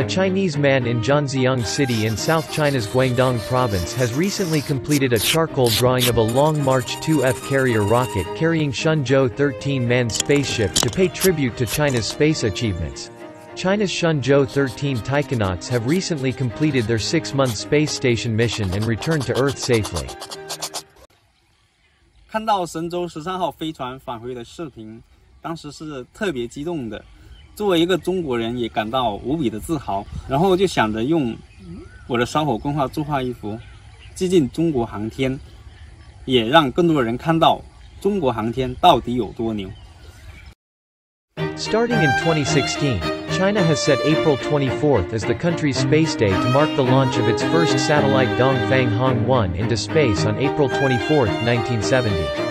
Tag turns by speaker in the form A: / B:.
A: Chinese man in Zhanjiang City in South China's Guangdong province has recently completed a charcoal drawing of a Long March 2F carrier rocket carrying Shenzhou 13 manned spaceship to pay tribute to China's space achievements. China's Shenzhou 13 taikonauts have recently completed their 6-month space station mission and returned to Earth safely.
B: 看到神舟13号飞船返回的视频，当时是特别激动的。作为一个中国人，也感到无比的自豪。然后就想着用我的烧火工画作画一幅，致敬中国航天，也让更多人看到中国航天到底有多牛。
A: Starting in 2016, China has set April 24th as the country's space day to mark the launch of its first satellite Dongfang Hong 1 into space on April 24, 1970.